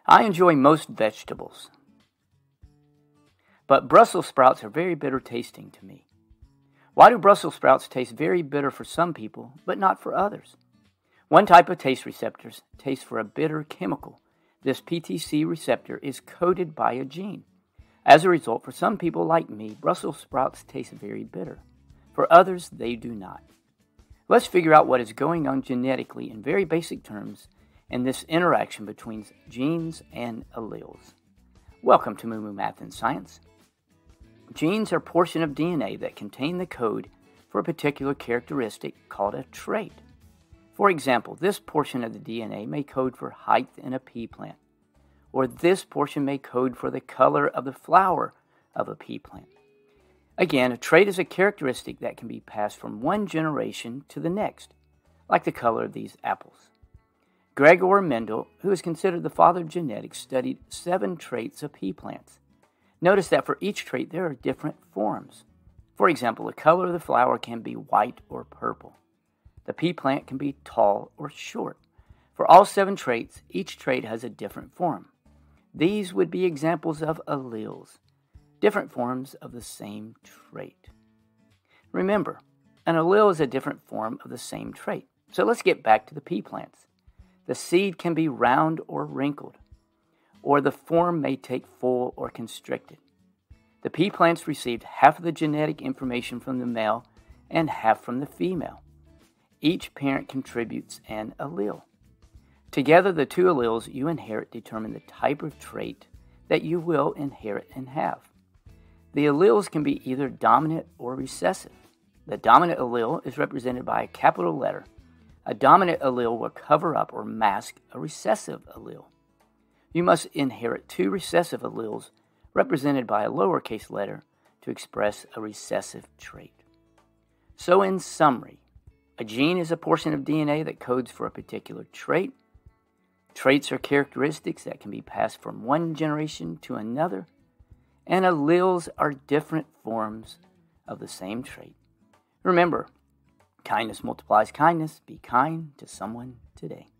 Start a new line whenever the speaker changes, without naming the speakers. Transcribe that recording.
I enjoy most vegetables, but Brussels sprouts are very bitter tasting to me. Why do Brussels sprouts taste very bitter for some people, but not for others? One type of taste receptors taste for a bitter chemical. This PTC receptor is coded by a gene. As a result, for some people like me, Brussels sprouts taste very bitter. For others, they do not. Let's figure out what is going on genetically in very basic terms in this interaction between genes and alleles. Welcome to MooMooMath and Science. Genes are a portion of DNA that contain the code for a particular characteristic called a trait. For example, this portion of the DNA may code for height in a pea plant, or this portion may code for the color of the flower of a pea plant. Again, a trait is a characteristic that can be passed from one generation to the next, like the color of these apples. Gregor Mendel, who is considered the father of genetics, studied 7 traits of pea plants. Notice that for each trait there are different forms. For example, the color of the flower can be white or purple. The pea plant can be tall or short. For all 7 traits, each trait has a different form. These would be examples of alleles, different forms of the same trait. Remember, an allele is a different form of the same trait. So let's get back to the pea plants. The seed can be round or wrinkled, or the form may take full or constricted. The pea plants received half of the genetic information from the male and half from the female. Each parent contributes an allele. Together, the 2 alleles you inherit determine the type of trait that you will inherit and have. The alleles can be either dominant or recessive. The dominant allele is represented by a capital letter. A dominant allele will cover up or mask a recessive allele. You must inherit 2 recessive alleles represented by a lowercase letter to express a recessive trait. So in summary, a gene is a portion of DNA that codes for a particular trait. Traits are characteristics that can be passed from one generation to another, and alleles are different forms of the same trait. Remember, kindness multiplies kindness. Be kind to someone today.